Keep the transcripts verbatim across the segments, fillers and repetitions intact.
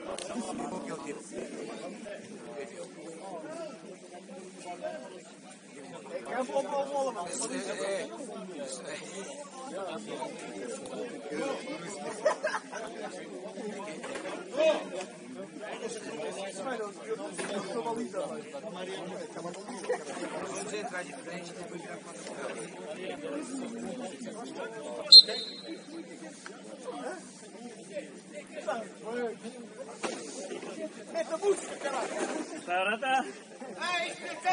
É bom para o bola, mano. Vamos entrar de frente e depois virar contra o cara. Meta música, caralho! Tarata! Ai,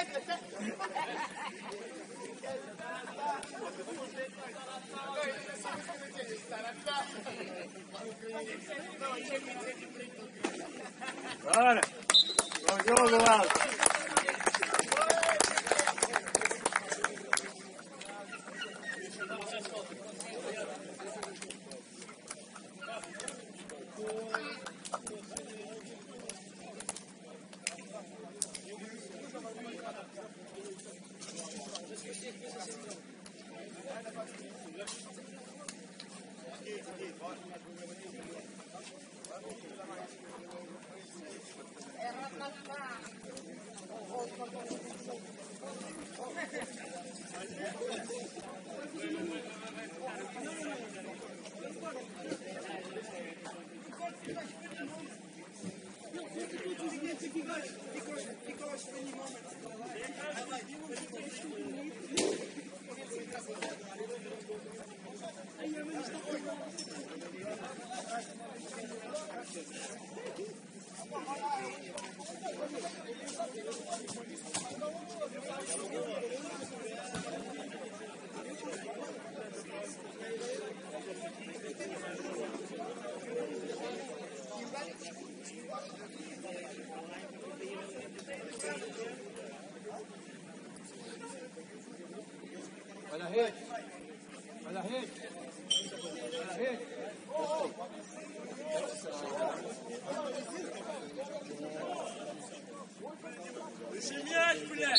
Bora! Bom jogo, Alto! Olha a rede. Olha a rede. Olha a rede. Сильнее, блядь!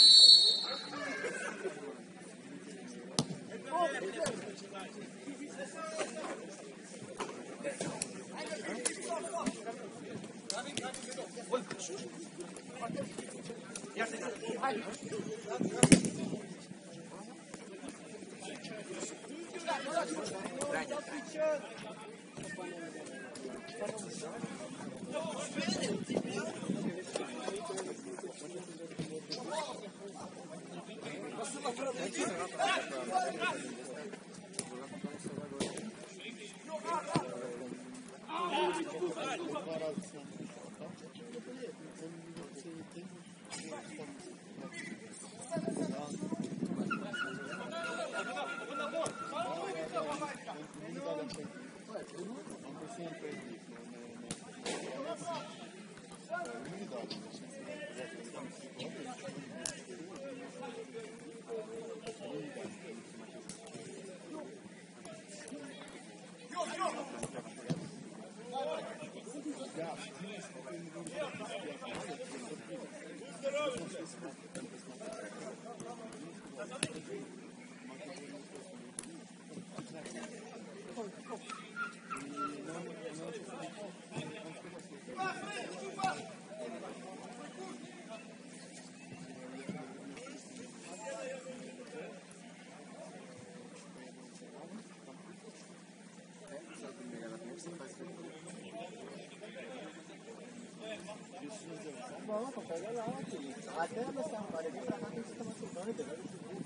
Não, pega lá, filho. Até nessa área aqui pra cá tem que tomar banho, entendeu?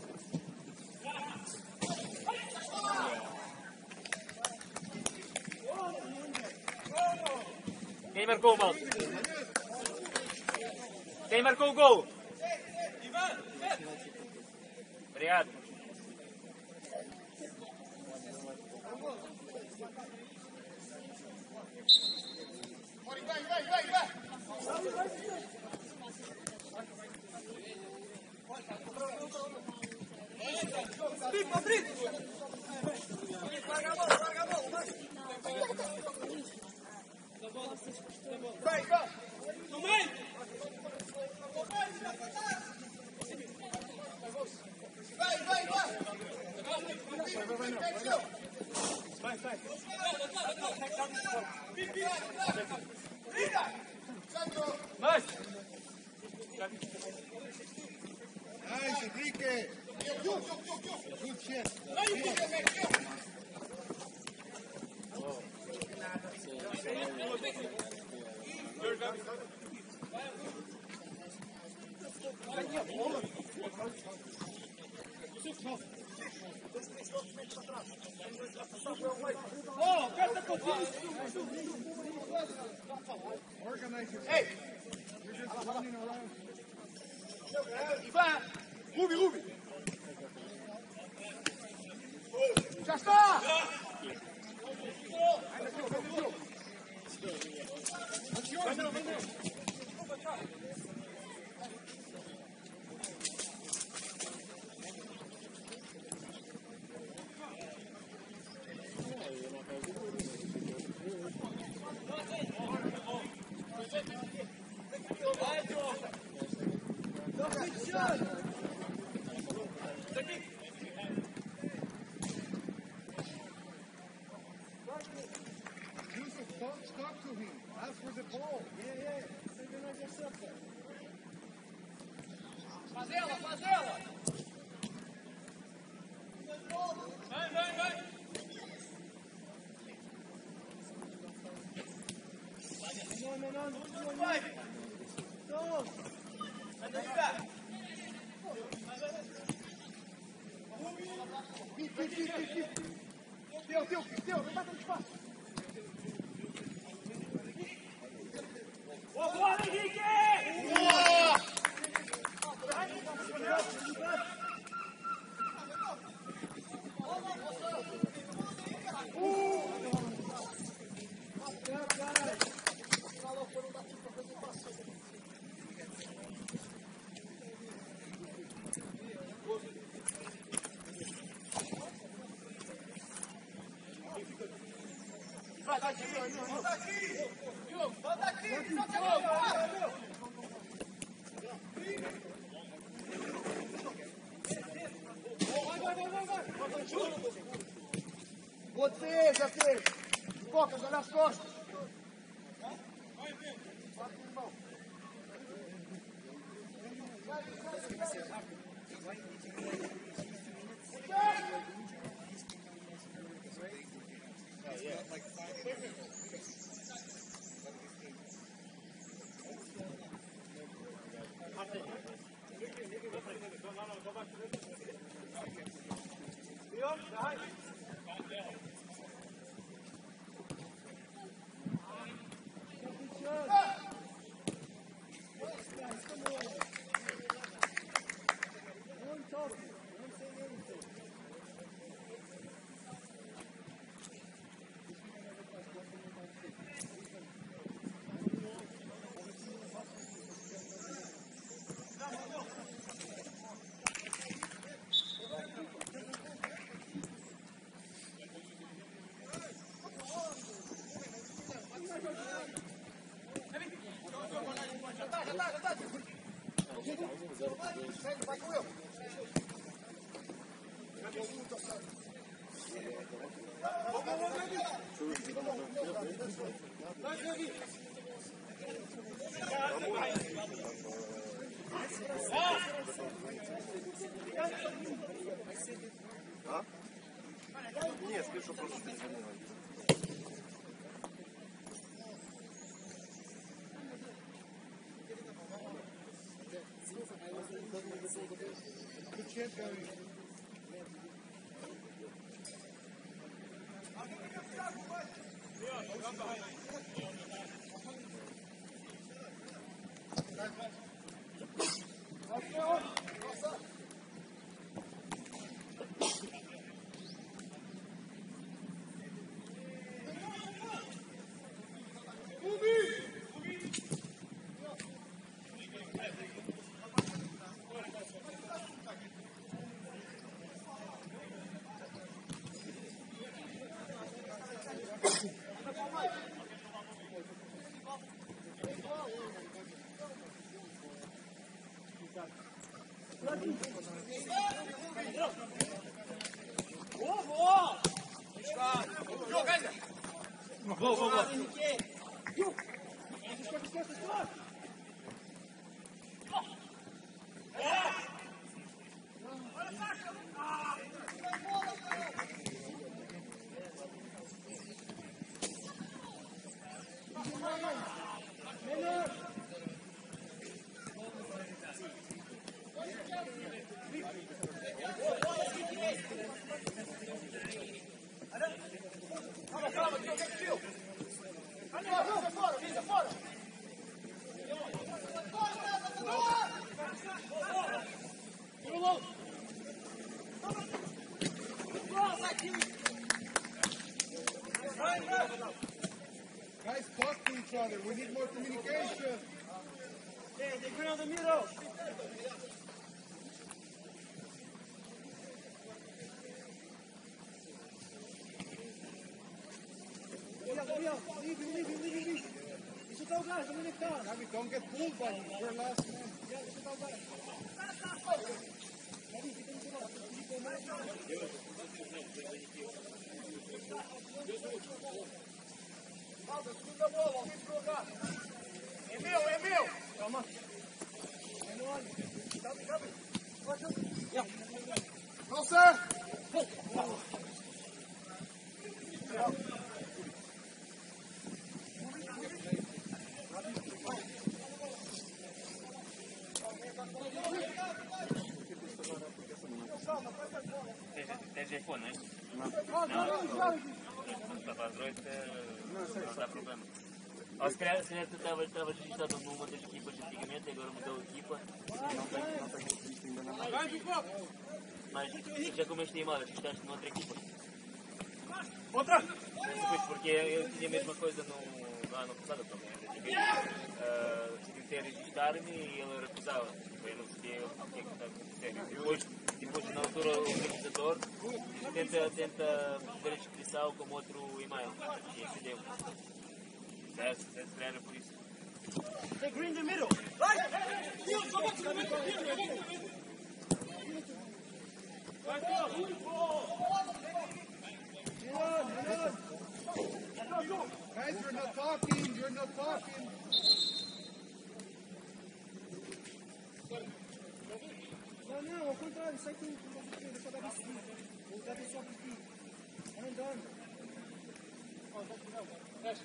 Quem marcou o gol? Quem marcou o gol? Obrigado. Vai, vai, vai, vai! Abrigo, abrigo! Larga a bola, larga a bola, vai! Vai, vai! No meio! Vai, vai, vai! Vai, vai! Vai, vai! Vira! Hey! You're just running around. Ivan! Ruby, Ruby! Já está! Talk to him. Ask for the ball. Yeah, yeah. Você não vai ser certo. Faz ela, faz ela. Vai, vai, vai. Não, não, não, não, não vai. Não. Vai desligar. Fica, fica, fica. Deu, deu, deu. Não tá tão fácil. Boa, Henrique! Vai daqui, volta aqui! Volta aqui! Você, já fez! Foca, olha as costas! Vai com eu. А? Нет, спешу просто перезвонила. Vou, vou, vou. Menor! more communication. Hey, they go down the middle. Leave, leave, leave, leave, leave. Isso tá o gás, vamos conectar. Gabi, don't get pulled by him. You're last man. Yeah, isso tá o gás. Gabi, fica no final. Calma, segunda bola, alguém se colocar. É meu, é meu. Calma. É no olho. Gabi, Gabi. Go, sir. Tens iPhone, não é? Não, não, não. Para a Android não dá problema. Ou se calhar, se calhar tu estavas registrado numa das equipas antigamente e agora mudou a equipa. Não tenho registro ainda na mais. Mas já como este e-mail, registraste noutra equipa. Outra! Pois, porque eu tinha a mesma coisa no, no ano passado também. Uh, tentei registrar-me e ele recusava. Eu não sei o que é que está acontecendo. Depois, depois na altura, o organizador tenta, tenta fazer a inscrição com outro e-mail. E excedeu. Se calhar era por isso. They green the middle. Guys, you're not talking. You're not talking. Não, não, ao contrário, sai com o que deixa dar aqui. O Gabi sobe aqui. Vai andando. Fecha.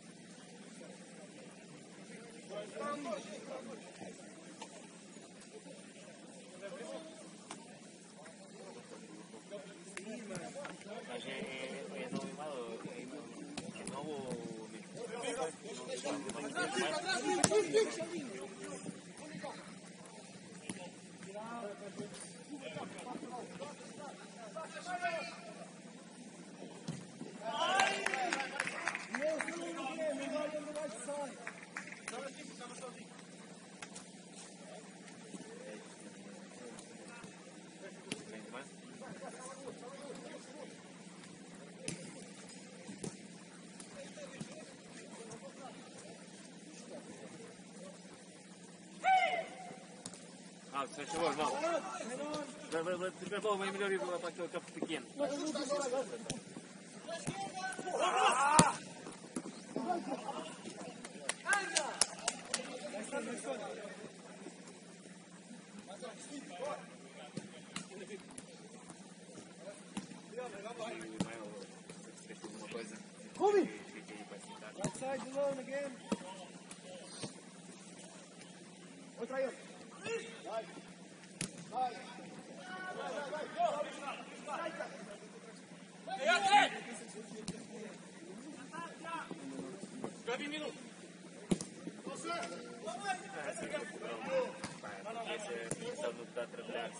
Mas é, é, é novo e-mail, é novo ou Ah, se favor, não. Primeiro bola, é melhor ir para aquele campo pequeno. Uma coisa. Outside alone again. Outra aí. Vai. Vai. Gabi, minuto. Esse é o que está a trabalhar.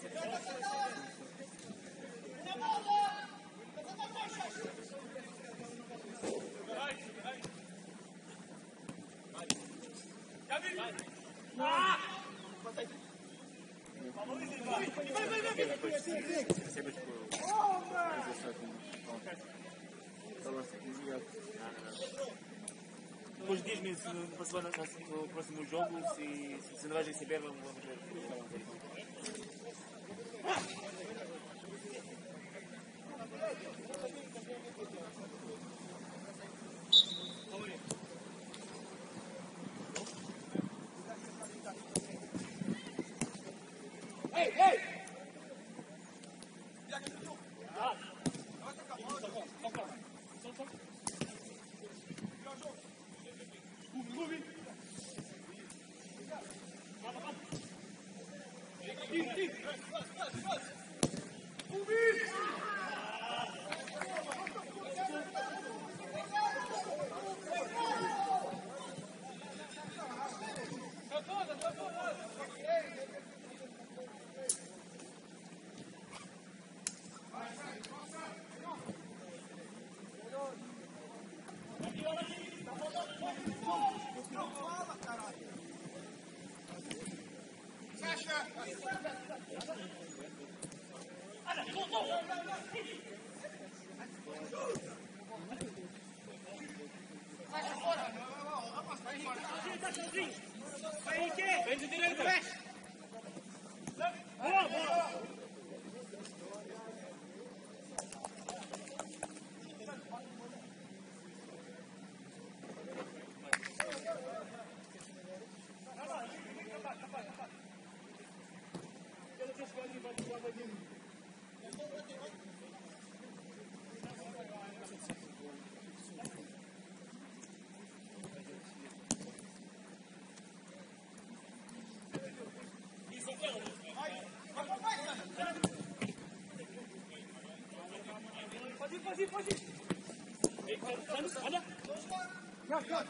Depois diz-me se no, semana, no próximo jogo, se, se não vais receber, vamos ver. Hey, hey! Vem de direita! Boa, boa! Pode ir, pode ir! Olha! Já, já!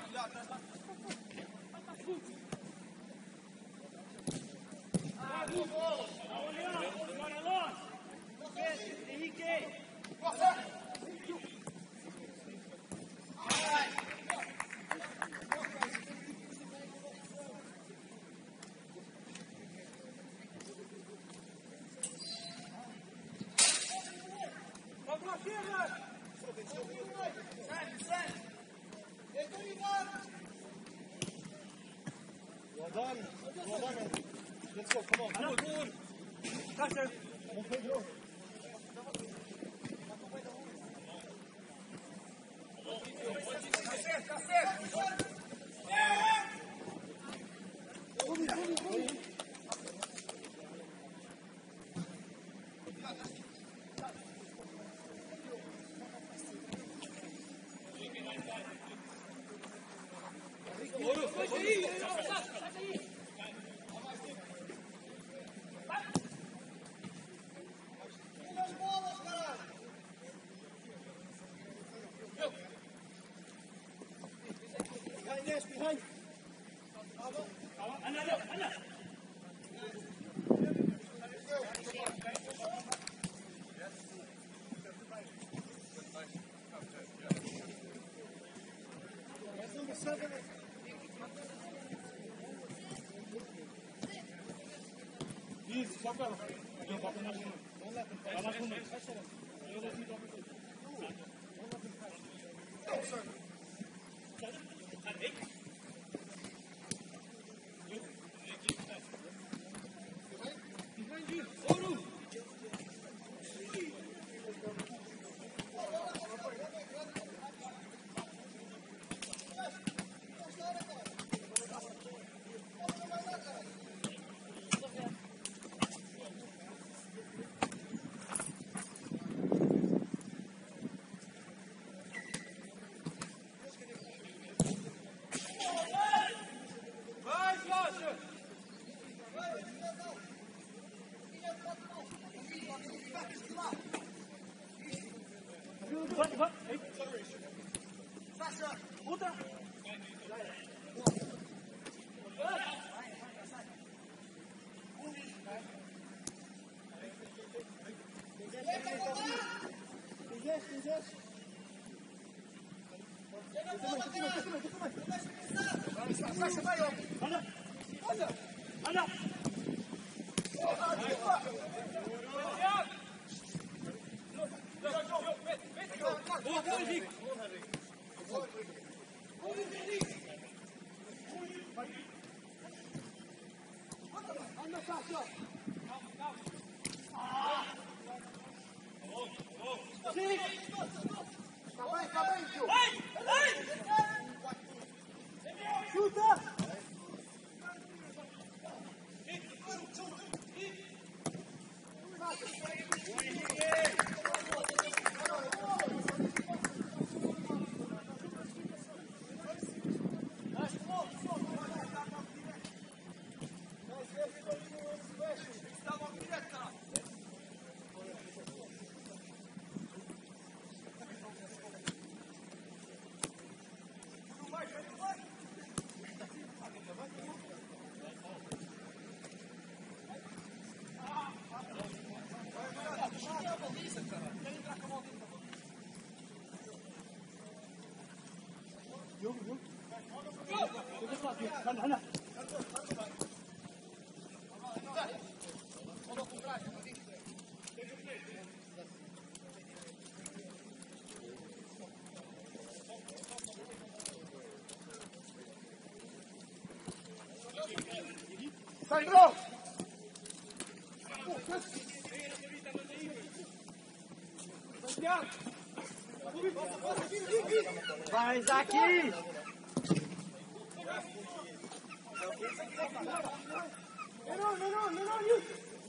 Well done. Well done. Let's go. Come on. Come on. Gotcha. Okay, go. Behind. Sandro! Vai, Zaki! Não, não, não, não, não,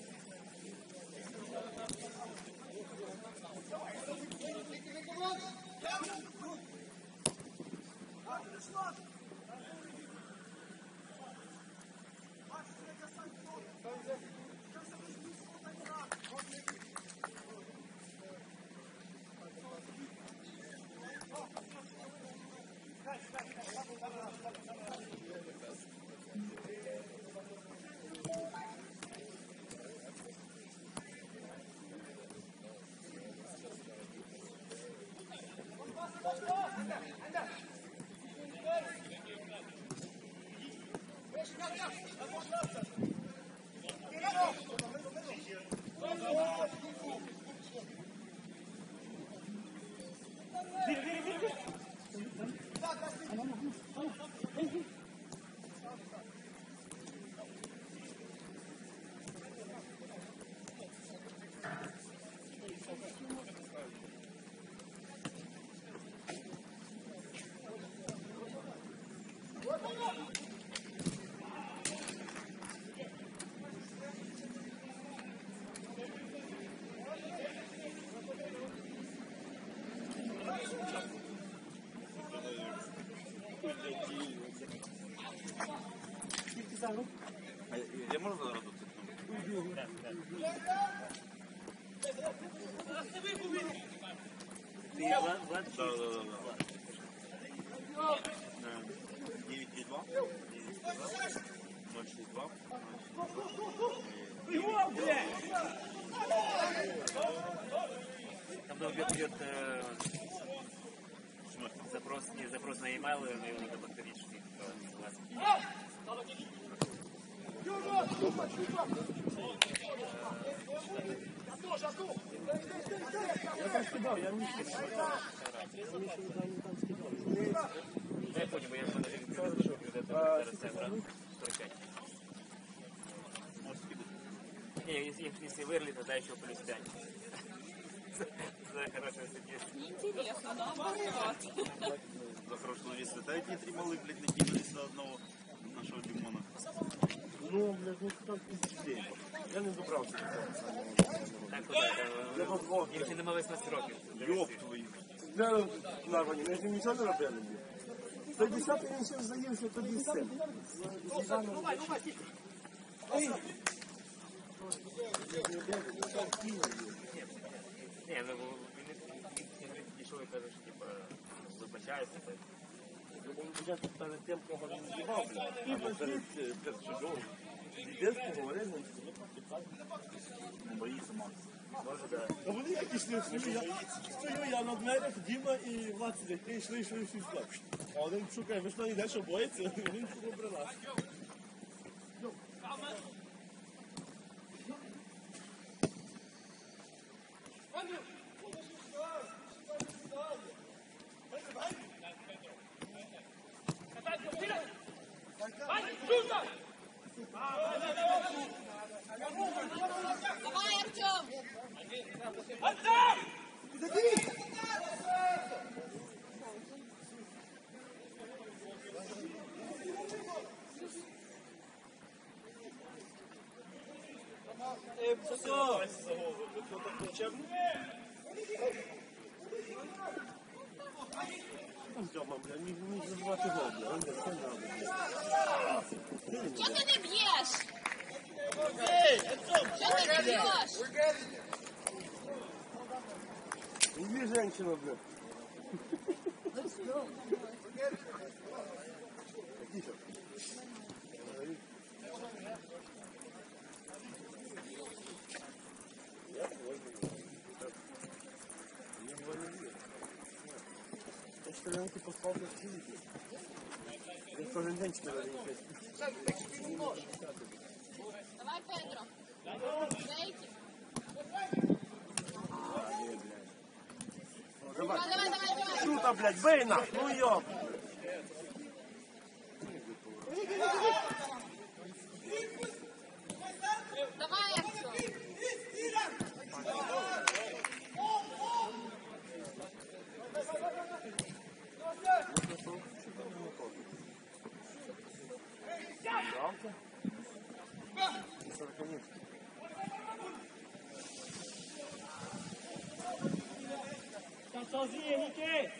Я можу зараз тут? Ти Влад, Влад? Так, так, так. девять два, ноль шесть два. Там идет, идет э, запрос, не запрос на e-mail, но его надо повторить, что типа согласен. Я там скидал, я не скидал. Я понял, я же даже не говорю, что это зараз сорок пять. Не, если, если вырли, тогда еще плюс пять. За хорошее содействие. Неинтересно, наоборот. За прошлый вес. Да эти три малых, блядь, накинулись на одного нашего лимона. Ну, блядь, ну там пиздец. Я не добрався. Так, куда? Їм ще нема восемнадцять років. Ёб твою. Де нарвані? Ми ж нічого не робили. Той десятий він ще заївся, тоді син. Ні, ну він підійшов і каже, що типа вибачається. Я тут перед тим, кого він зібав, і перед чужого. Дідець поговорив, він Боится Макс. Може, да. а вони як йшли, стою я, стою я на дверях, Діма і Влад сидять, ти йшли, йшли, йшли, йшли. А один шукає, ви що не йде, що боїться, він добре нас. Давай, Артем! Тьома, бля, не, не забувати гол, бля, он все надо. Чого ти не б'єш? Чого ти не б'єш? Иди, женщина, бля. Тихо. Я что ли типа спал на чилике? Я кожен день читаю. Давай, Педро. Зайки. Давай, Давай, давай, давай, давай. Шута, блядь, бей нах, ну ёб. Tá sozinho, Henrique!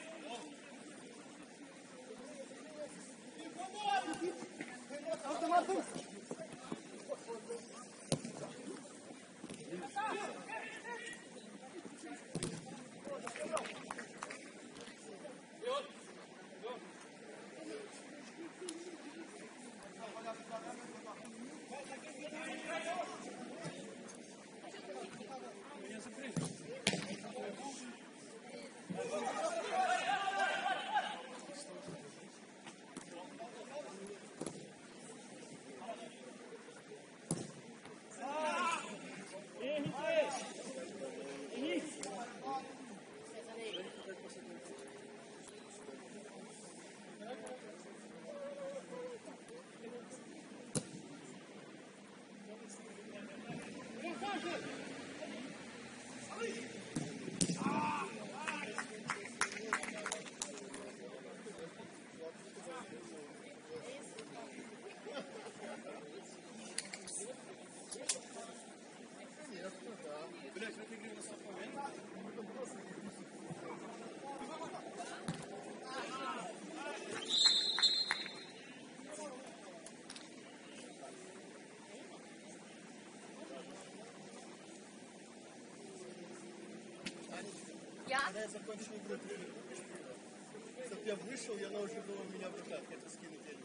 Я? Когда я закончил игру, чтоб я вышел, и она уже была у меня в руках. Это скинуть деньги.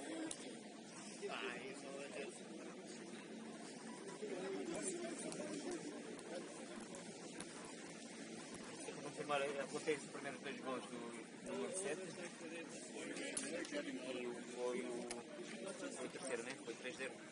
Ай, молодец. Confirmar, apontei os primeiros dois gols do número sete e foi o, foi o terceiro, né? Foi três zero.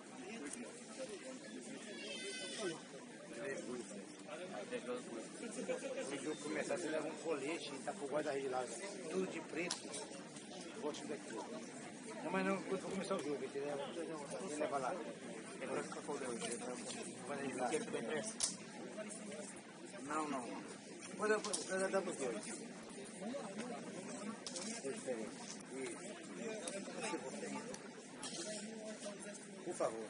Se o jogo começar, você leva um colete e tá pro guarda-rede lá, tudo de preto. Gosto daquilo. Não, mas não, quando começar o jogo, você leva, você leva lá. É agora que foi o Deus. Guarda-rede lá. Quer que bem pressa? Não, não. Pode dar para os dois. É diferente. Por favor.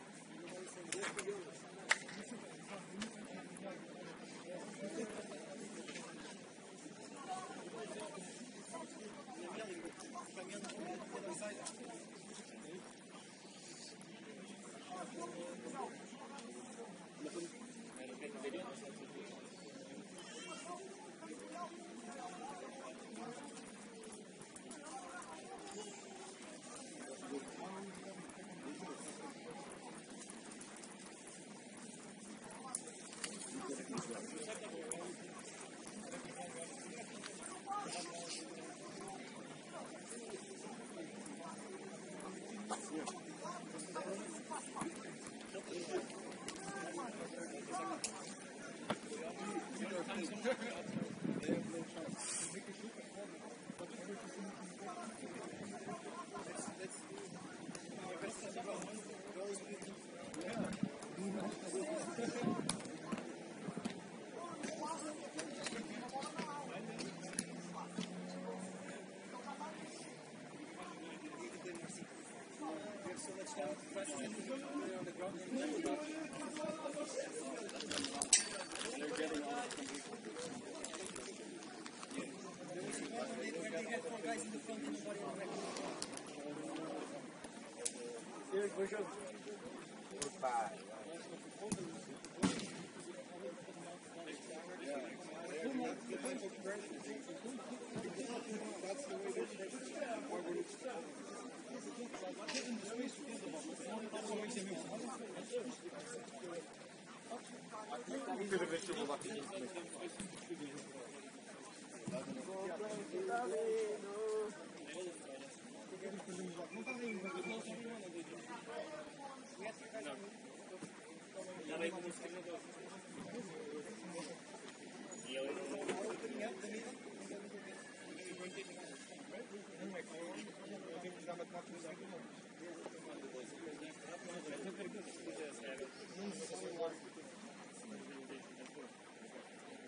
Goodbye.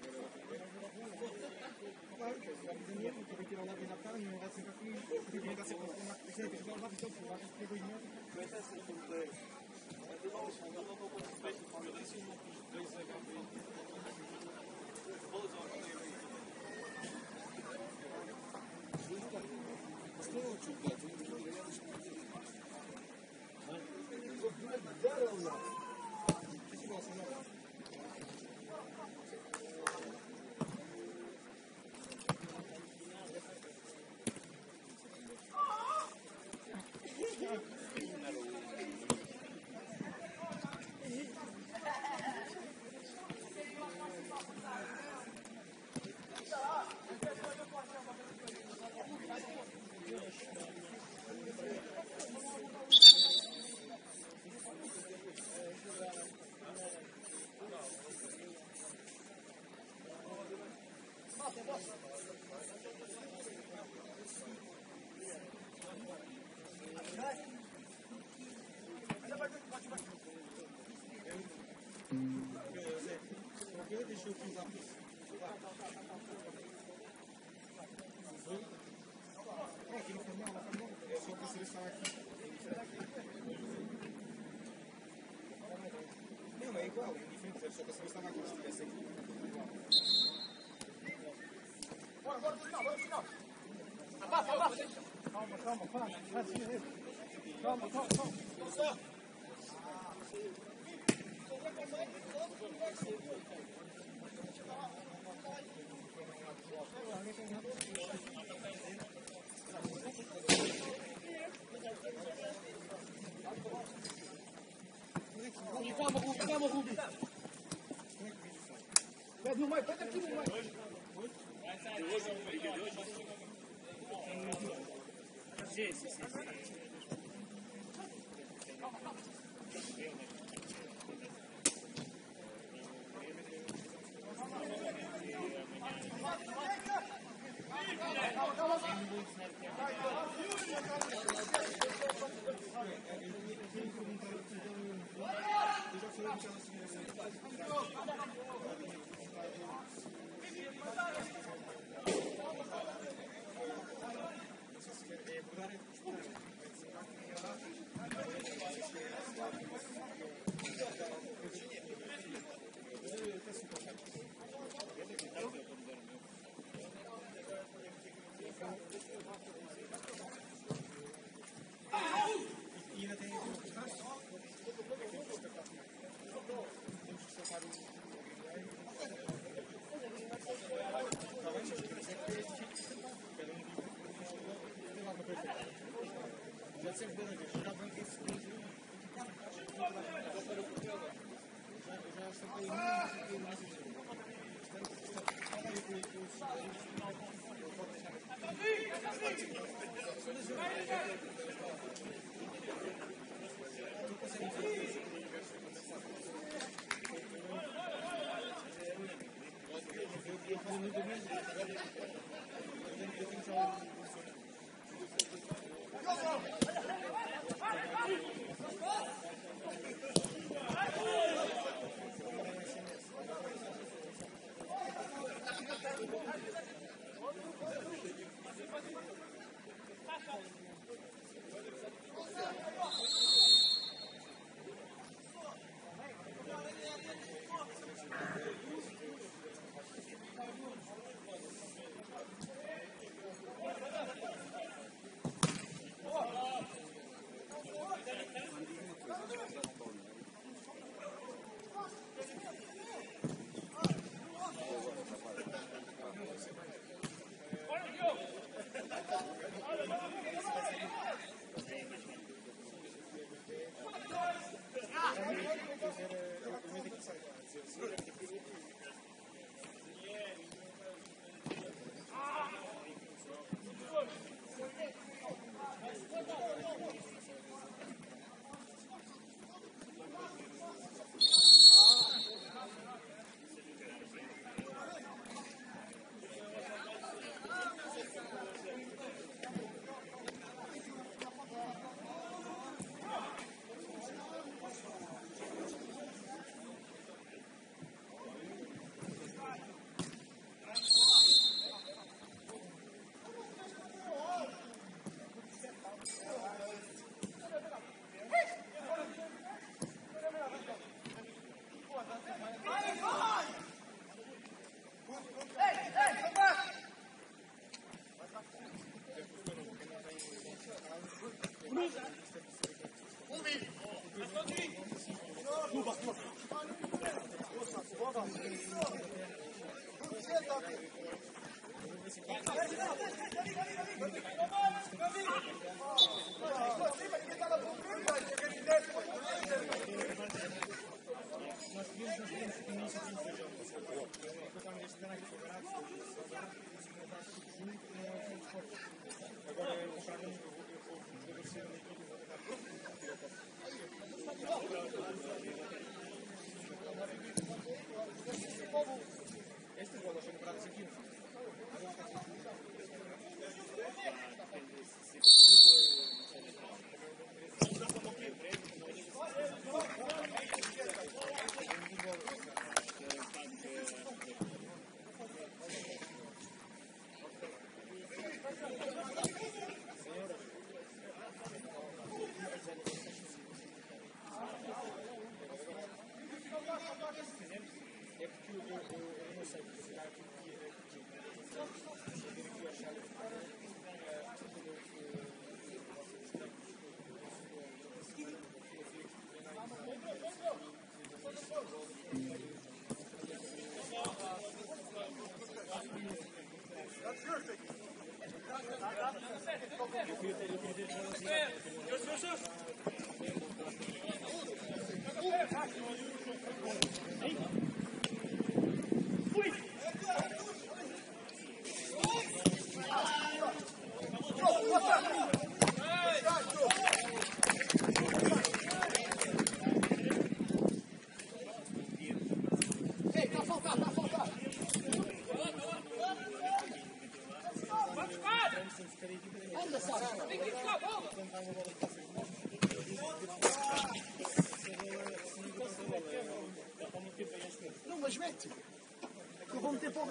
Claro, se vai dizer mesmo, que vai tirar lá bem na tarde, não vai ser aqui, porque vai ser Não, é igual, é indiferente, só que se eu estava aqui, se estivesse aqui. Bora, bora, final, bora, final. Abafa, abafa. Calma, calma, para. Calma, calma, calma. Calma, Rubi, calma, Rubi. Pede no meio, pede aqui no meio. Sì, sì, sì.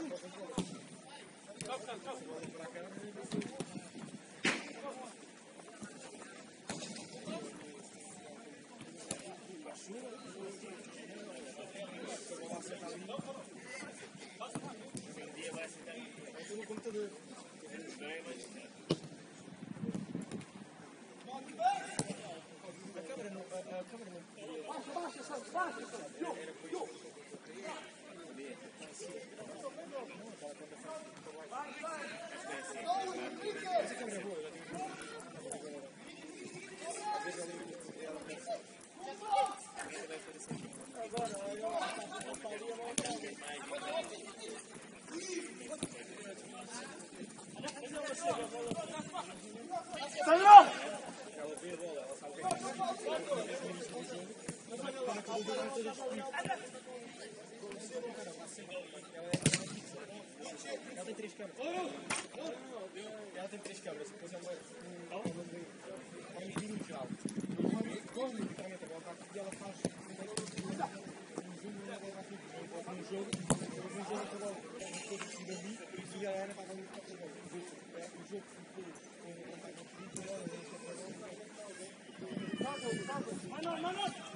Ela tem três câmeras. Ela tem três câmeras. Depois ela vai vir no final. Corre literalmente agora e ela faz um jogo. Um jogo acabou de ali e a Ana vai ali para o jogo. O jogo foi. Não, não, não!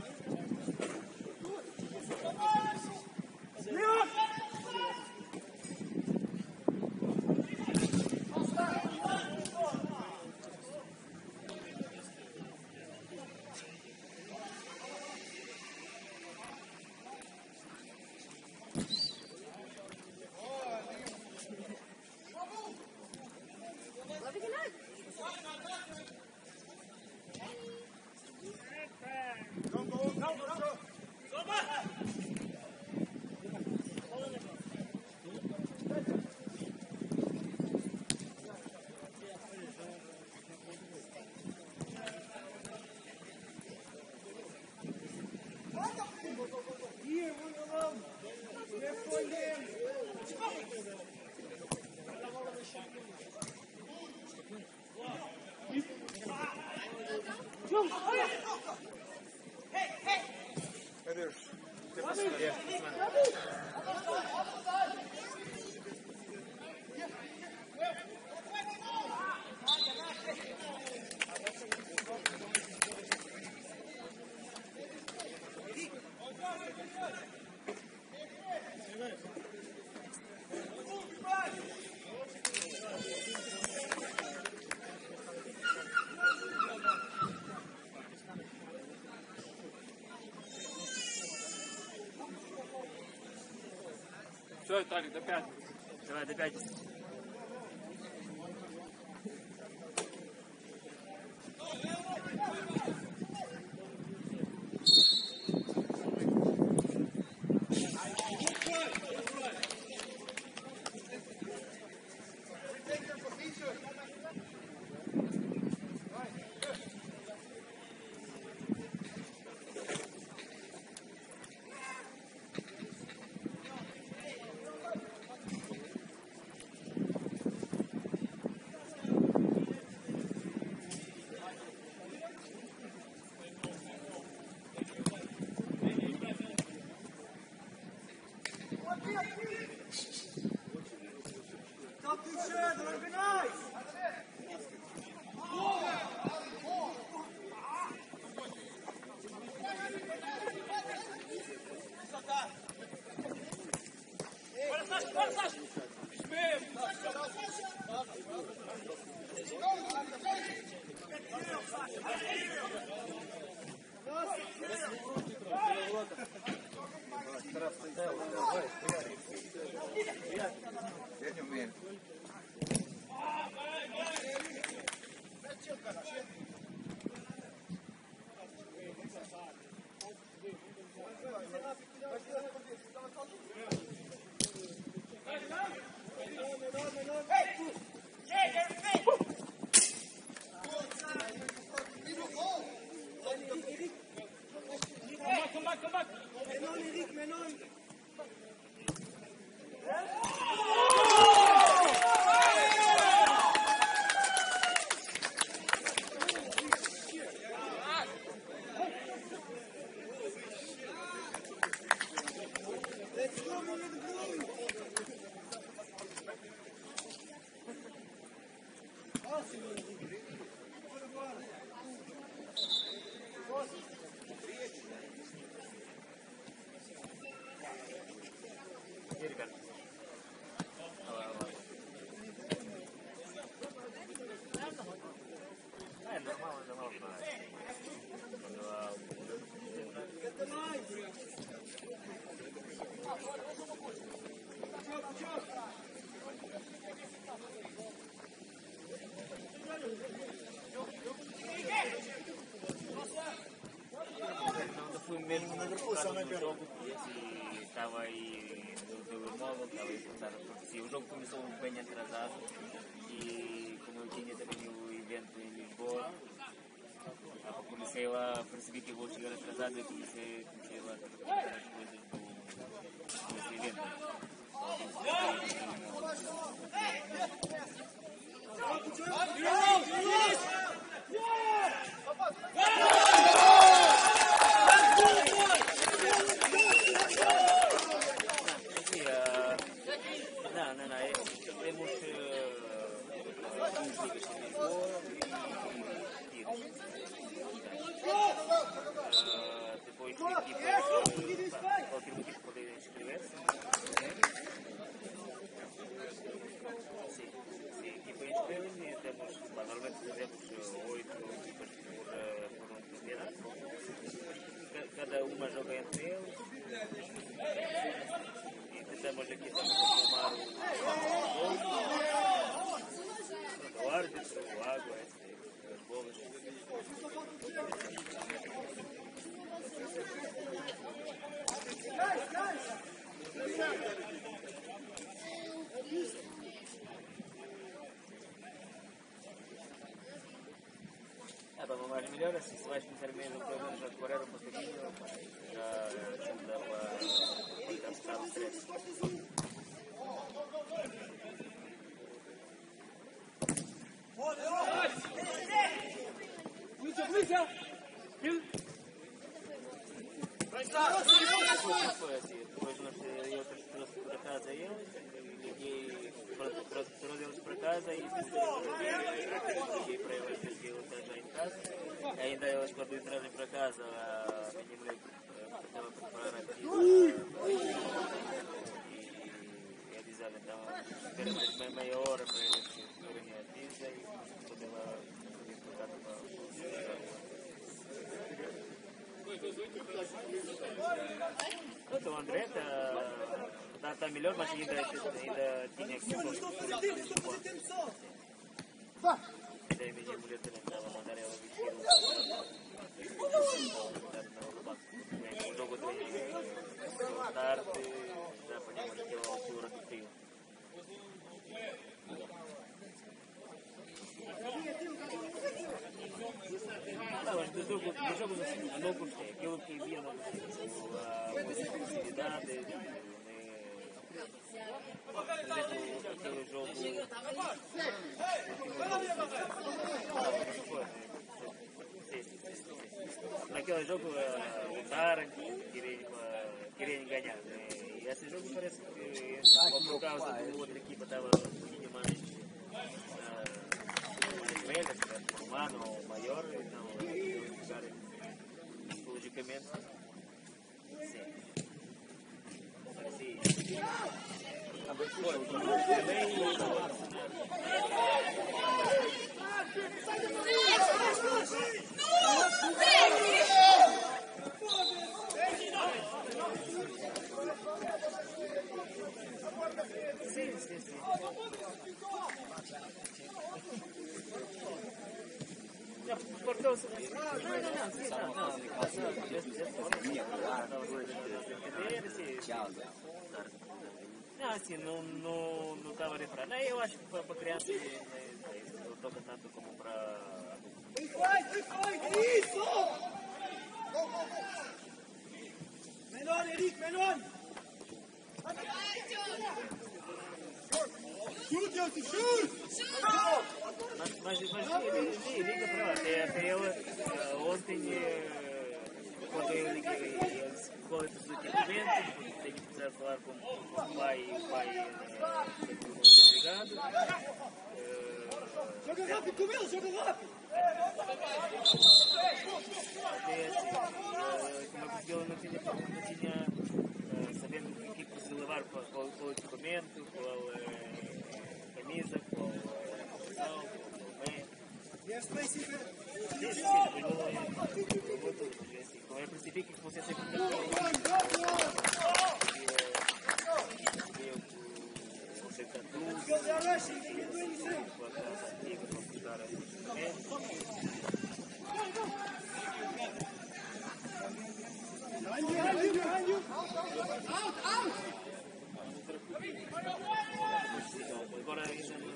Все, Толик, до пятого. Давай, до пятого. E aí, Ricardo? Olá, olá. Ah, é normal, é normal. Quando há não fui mesmo na repulsão do jogo e estava aí no telemóvel, estava aí a tentar aparecer. O jogo começou bem atrasado e como eu tinha também o evento em Lisboa, comecei lá, percebi que eu vou chegar atrasado e comecei, comecei lá a tratar as coisas do, desse evento. Não, não, não. É, temos uh, uns ligas em Lisboa e tiros. Uh, depois equipas, uh, qualquer equipa pode inscrever-se. Sim, sim, equipa inscreve-se e temos, normalmente fazemos oito equipas por, uh, por um campeonato. Cada uma joga entre eles. Tentamos aqui também transformar o árbitro, o água, as bolas. Ah, para mais melhor, assim, se vais começar mesmo pelo menos a correr um pouquinho, já ajuda a captar o stress. Foi assim, depois nós, eu trouxe para casa eles, liguei, trouxe eles para casa e liguei para eles que eu estava em casa. Ainda eles quando entrarem para casa, a minha mulher estava a preparar aqui e a dizer então, espera mais meia hora para eles terem a pizza e quando ela vir para casa para então, o André está tá, tá melhor, mas ainda, ainda tinha que só. Daí minha mulher também estava a mandar ela vestir o jogo de tarde, já apanhamos aquela altura do frio. Não, mas dos jogos, dos jogos assim, não gostei. Aquilo que via não gostei. A facilidade, por exemplo, aquele jogo. Naquele jogo, lutar, querem ganhar. E esse jogo parece que, por causa da outra equipa, estava um pouquinho mais. Velha, se tivesse por um ano ou maior, então eu jogar psicologicamente. Sim. Sim. Também sim, sim, sim. Cortou-se. Não, não, não, sim, não, não. Não, assim, não não não estava a reparar. Não, eu acho que para a criança não toca tanto como para. Isso! Menor, Henrique, menor! Chute, Elton, chute! Mas, mas, mas liga para lá, até, até ela uh, ontem, uh, quando eu liguei, eles qual é o seu equipamento, tenho que precisar falar com, com o pai, o pai uh, ligado. Uh, Joga rápido com ele, joga rápido! Até assim, uh, como eu consegui, eu não tinha, não tinha uh, sabendo o que preciso levar para, para, para o equipamento, qual é a camisa, qual é a posição, qual é o Vieste bem, sim, velho. é a princípio que você sempre tem agora ainda não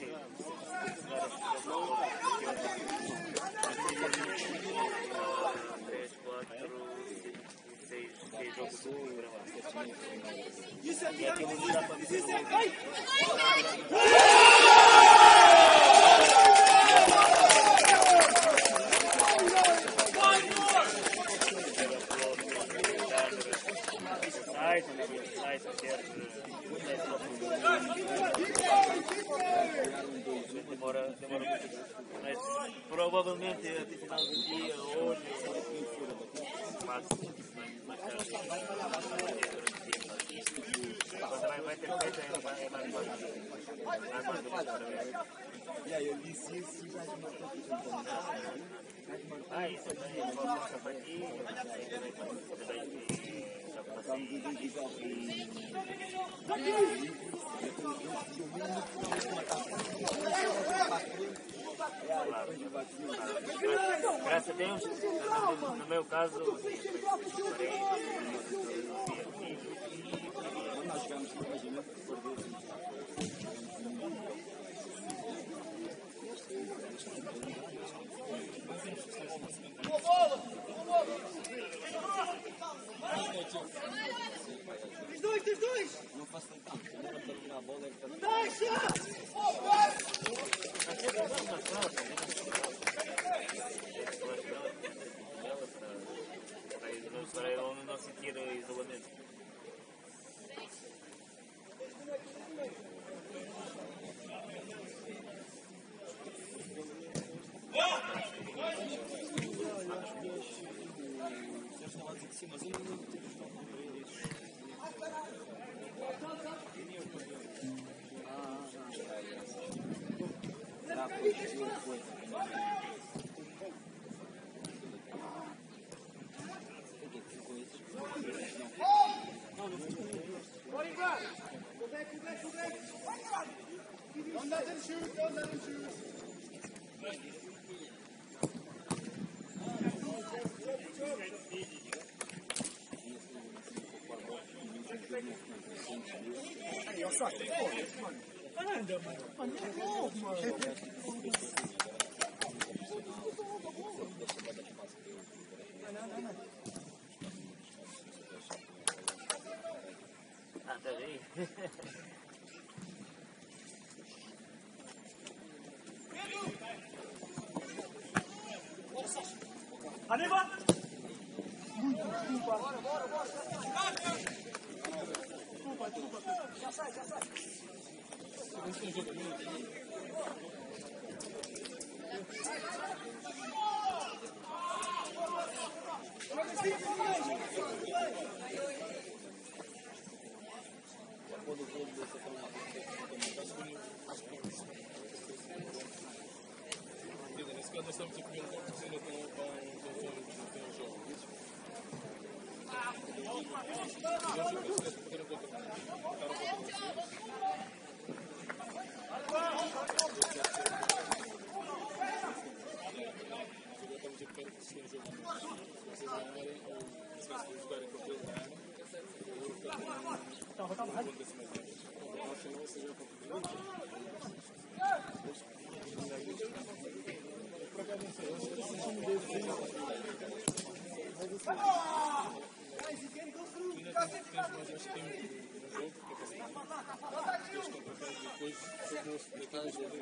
três, quatro, seis, seis jogos para lá. E aquilo não dá para dizer. Demora, demora muito, mas provavelmente até final do dia, hoje, mais mais tarde. Quando vai, vai ter feito, é mais fácil. E aí, eu disse isso já de uma Ah, isso também, eu vou passar para aqui, já passei. Graças a Deus, no meu caso, Tens dois, tens dois! Não faço tanto, não vou terminar a bola, é que Deixa! para eu não sentir isolamento. Don't let him shoot, don't let him shoot! Aí, ó, só, anda, mano. Mano, é louco, mano. Ah, tá bem. Arriba! Já sai, já sai.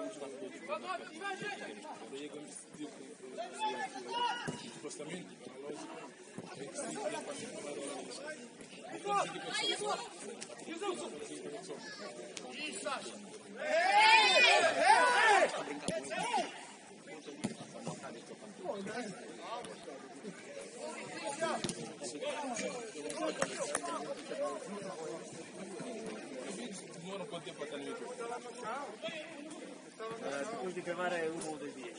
Supostamente, Depois de gravar é uma ou dois dias.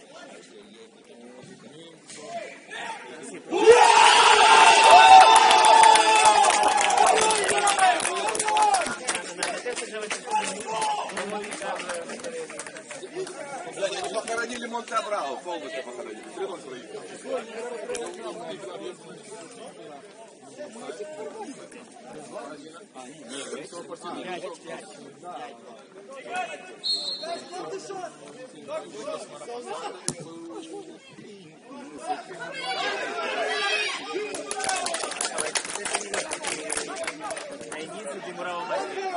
Похоронили Монте-Абрао, полностью похоронили. Придом свои. Na início demorava mais tempo.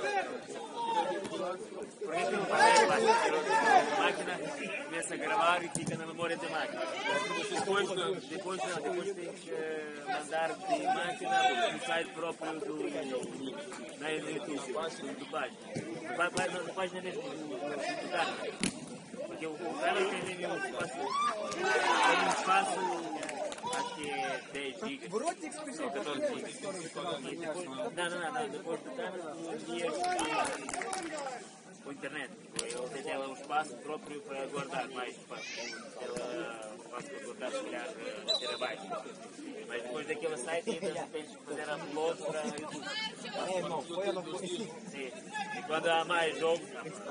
Porque tem um papel a máquina começa a gravar e fica na memória da máquina. Depois, depois, não, depois tem que mandar de máquina no site próprio do na YouTube, do página. Na página mesmo do cara. Porque o cara tem um espaço, tem um espaço, acho que é dez gigas, ou catorze gigas. E depois, não, não, não, depois do cara, tu envias com a internet. Ele tem um espaço próprio para guardar mais espaço. Ela faz para guardar, se calhar, terabytes. Mas depois daquele site ainda tens que fazer upload para YouTube. É, não, foi a não foi. Sim. E quando há mais jogos,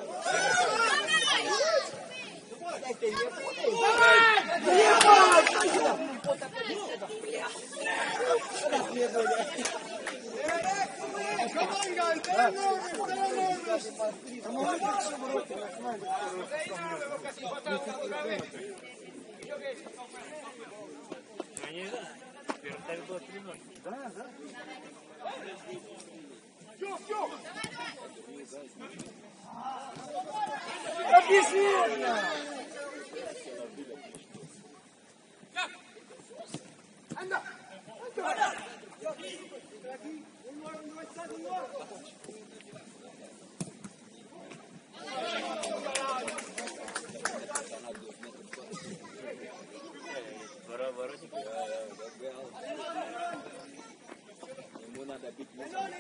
перестали было три ноль. Да, да. Объясни! Воротник. Ему надо бить.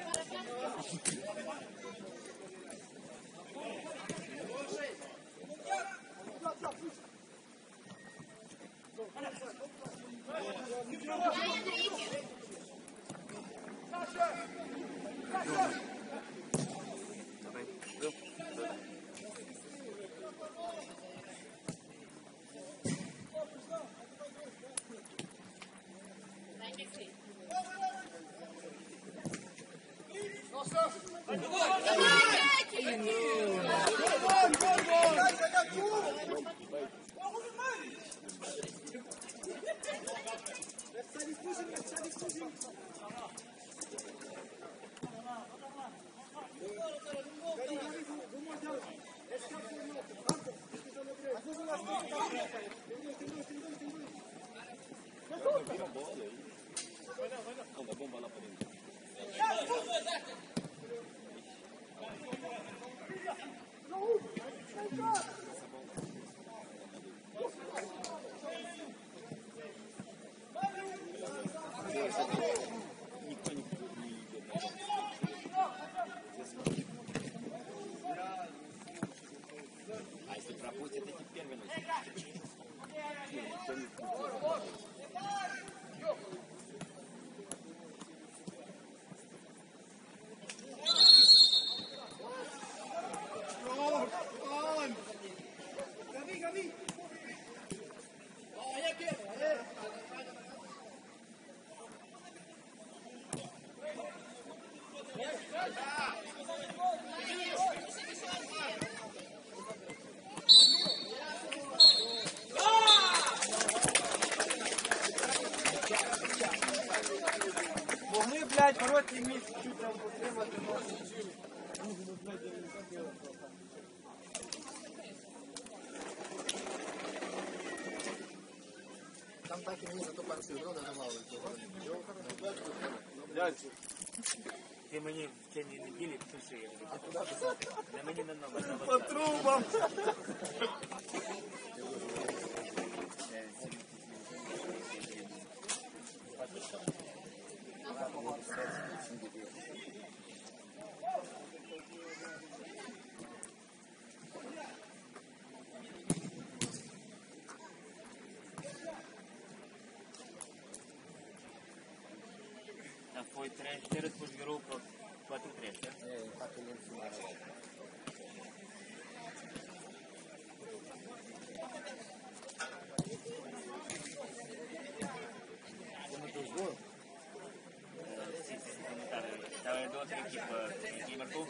А если пропустит, это первый ночь. Могли, блядь, воротні місць чуть там потримати, там так и не затопаться, но надо мало. Ти мені в течение неділі пиши. Не мені на номер. По трубам! Там foi três, depois virou para quatro três, né? É, quatro minutos mais. Sim, sim, estava de outra equipa aqui marcou.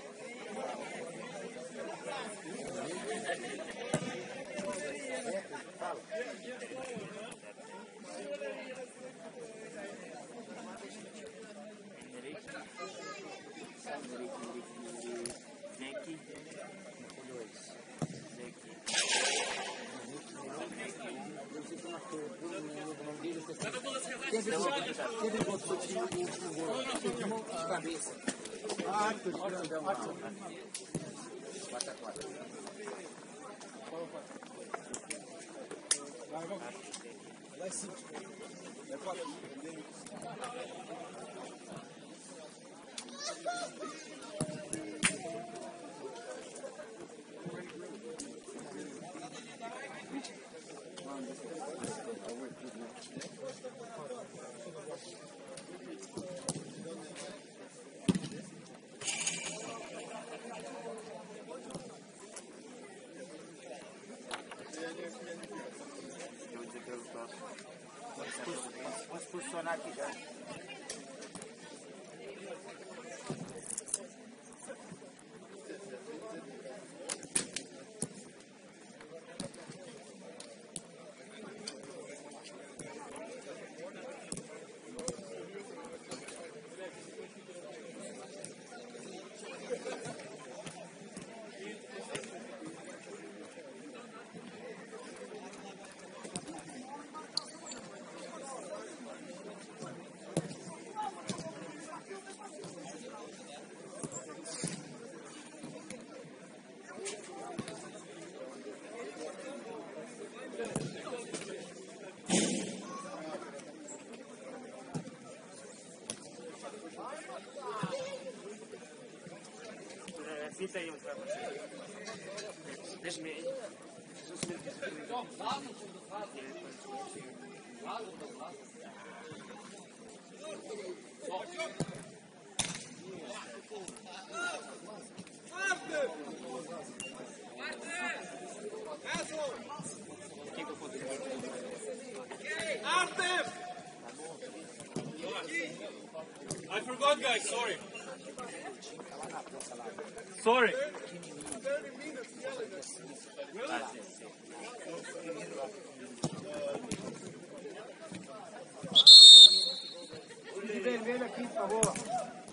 Zeki. Sempre quando eu tinha um gol de cabeça. Arthur, grandão. quatro a quatro. Vai, vamos. Vai sim. É quatro. Pode funcionar aqui já. Fica aí, deixa-me aí. I forgot, guys, sorry. Sorry. De vermelho aqui, por favor.